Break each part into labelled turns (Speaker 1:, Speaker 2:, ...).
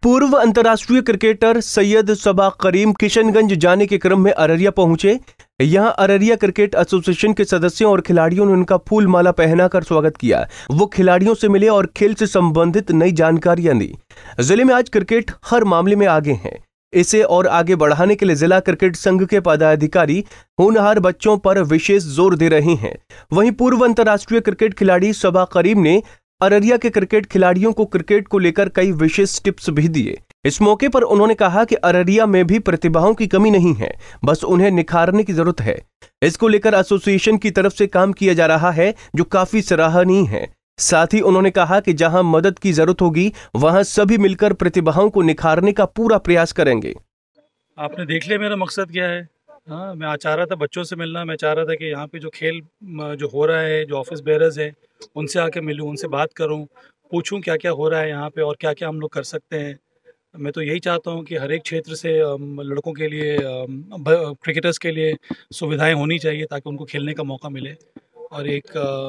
Speaker 1: पूर्व अंतर्राष्ट्रीय क्रिकेटर सैयद सबा करीम किशनगंज जाने के क्रम में अररिया पहुंचे। यहां अररिया क्रिकेट एसोसिएशन के सदस्यों और खिलाड़ियों ने उनका फूल माला पहनाकर स्वागत किया। वो खिलाड़ियों से मिले और खेल से संबंधित नई जानकारियां दी। जिले में आज क्रिकेट हर मामले में आगे हैं। इसे और आगे बढ़ाने के लिए जिला क्रिकेट संघ के पदाधिकारी होनहार बच्चों पर विशेष जोर दे रहे हैं। वहीं पूर्व अंतर्राष्ट्रीय क्रिकेट खिलाड़ी सबा करीम ने अररिया के क्रिकेट खिलाड़ियों को क्रिकेट को लेकर कई विशेष टिप्स भी दिए। इस मौके पर उन्होंने कहा कि अररिया में भी प्रतिभाओं की कमी नहीं है, बस उन्हें निखारने की जरूरत है। इसको लेकर एसोसिएशन की तरफ से काम किया जा रहा है, जो काफी सराहनीय है। साथ ही उन्होंने कहा कि जहां मदद की जरूरत होगी वहां सभी मिलकर प्रतिभाओं को निखारने का पूरा प्रयास करेंगे।
Speaker 2: आपने देख लिया मेरा मकसद क्या है। हाँ, मैं चाह रहा था बच्चों से मिलना। मैं चाह रहा था कि यहाँ पे जो खेल जो हो रहा है, जो ऑफिस बेयरर्स हैं, उनसे आके मिलूँ, उनसे बात करूँ, पूछूँ क्या क्या हो रहा है यहाँ पे और क्या क्या हम लोग कर सकते हैं। मैं तो यही चाहता हूँ कि हर एक क्षेत्र से लड़कों के लिए, क्रिकेटर्स के लिए सुविधाएं होनी चाहिए ताकि उनको खेलने का मौका मिले। और एक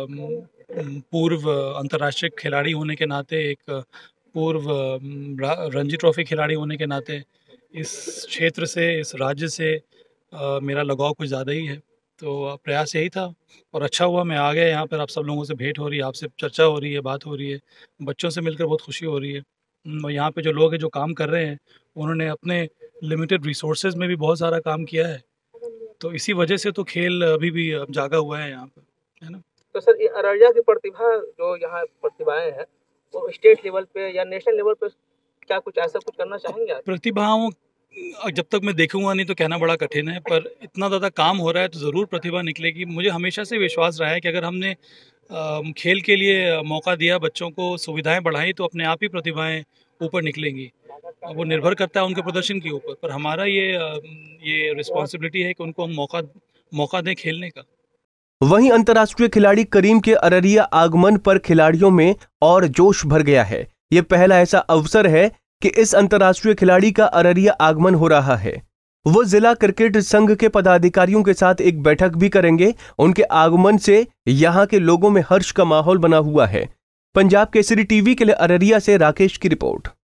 Speaker 2: पूर्व अंतर्राष्ट्रीय खिलाड़ी होने के नाते, एक पूर्व रणजी ट्रॉफी खिलाड़ी होने के नाते इस क्षेत्र से, इस राज्य से मेरा लगाव कुछ ज़्यादा ही है। तो प्रयास यही था और अच्छा हुआ मैं आ गया यहाँ पर। आप सब लोगों से भेंट हो रही है, आपसे चर्चा हो रही है, बात हो रही है, बच्चों से मिलकर बहुत खुशी हो रही है। और यहाँ पे जो लोग हैं, जो काम कर रहे हैं, उन्होंने अपने लिमिटेड रिसोर्सेज में भी बहुत सारा काम किया है। तो इसी वजह से तो खेल अभी भी जागा हुआ है यहाँ पर, है ना।
Speaker 3: तो सर, ये अररिया की प्रतिभा, जो यहाँ प्रतिभाएं हैं, वो स्टेट लेवल पे या नेशनल लेवल पे क्या कुछ ऐसा कुछ करना चाहेंगे आप?
Speaker 2: प्रतिभाओं जब तक मैं देखूंगा नहीं तो कहना बड़ा कठिन है, पर इतना ज़्यादा काम हो रहा है तो ज़रूर प्रतिभा निकलेगी। मुझे हमेशा से विश्वास रहा है कि अगर हमने खेल के लिए मौका दिया, बच्चों को सुविधाएं बढ़ाई, तो अपने आप ही प्रतिभाएं ऊपर निकलेंगी। वो निर्भर करता है उनके प्रदर्शन के ऊपर, पर हमारा ये रिस्पॉन्सिबिलिटी है कि उनको हम मौका दें खेलने का।
Speaker 1: वहीं अंतर्राष्ट्रीय खिलाड़ी करीम के अररिया आगमन पर खिलाड़ियों में और जोश भर गया है। ये पहला ऐसा अवसर है कि इस अंतर्राष्ट्रीय खिलाड़ी का अररिया आगमन हो रहा है। वो जिला क्रिकेट संघ के पदाधिकारियों के साथ एक बैठक भी करेंगे। उनके आगमन से यहाँ के लोगों में हर्ष का माहौल बना हुआ है। पंजाब केसरी टीवी के लिए अररिया से राकेश की रिपोर्ट।